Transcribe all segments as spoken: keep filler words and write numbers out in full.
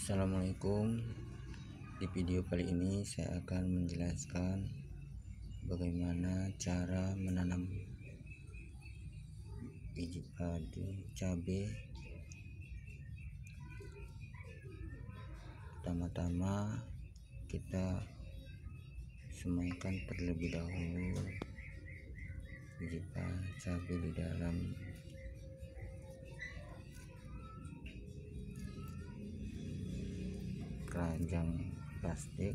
Assalamualaikum. Di video kali ini saya akan menjelaskan bagaimana cara menanam biji padi cabai. Pertama-tama kita semaikan terlebih dahulu biji cabai di dalam keranjang plastik.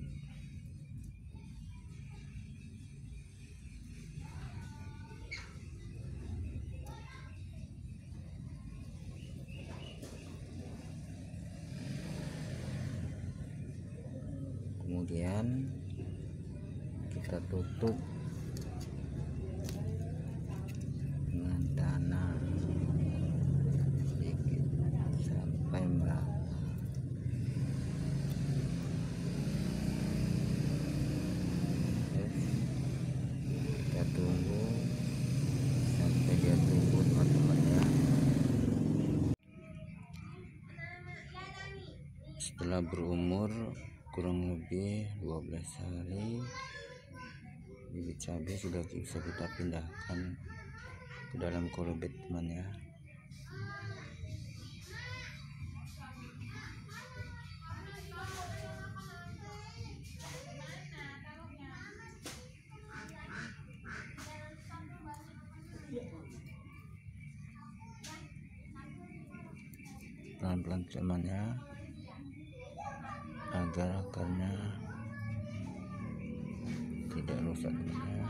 Kemudian kita tutup dengan tanah sedikit sampai merata. Kita tunggu sampai dia tumbuh, teman-teman ya. Setelah berumur kurang lebih dua belas hari, bibit cabai sudah bisa kita pindahkan ke dalam kolobet, teman ya. Pelan-pelan teman ya, agar akarnya tidak rusak, teman ya.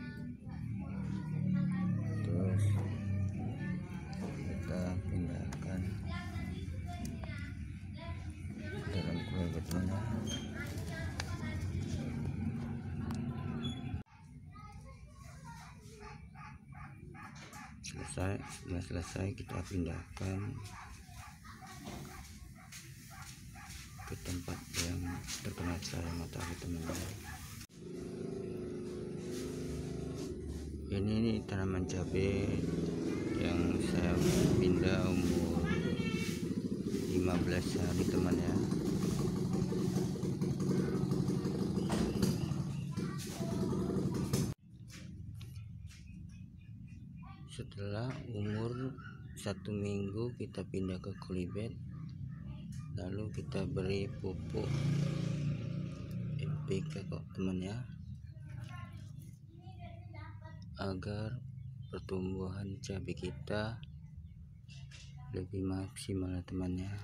Terus kita pindahkan dalam kolobet, teman ya. Selesai, setelah selesai kita pindahkan ke tempat yang terkena cahaya matahari, teman-teman. Ini nih tanaman cabai yang saya pindah umur lima belas hari, teman ya. Setelah umur satu minggu kita pindah ke kolibet, lalu kita beri pupuk N P K kok, teman ya, agar pertumbuhan cabai kita lebih maksimal, teman ya.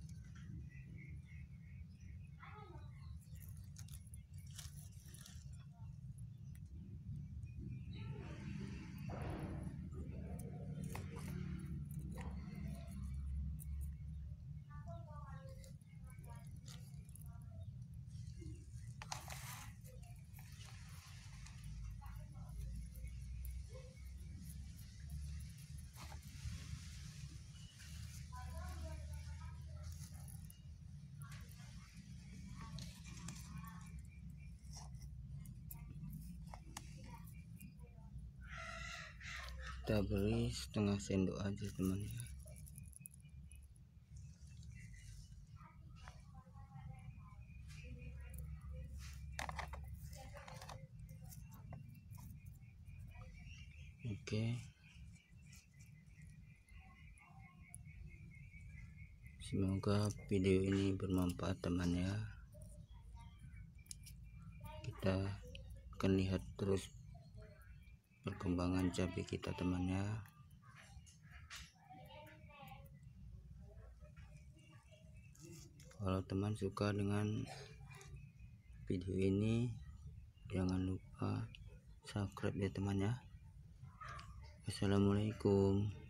Kita beri setengah sendok aja, teman ya. Oke, semoga video ini bermanfaat, teman ya. Kita akan lihat terus perkembangan cabai kita, teman ya. Kalau teman suka dengan video ini, jangan lupa subscribe ya, teman ya. Assalamualaikum.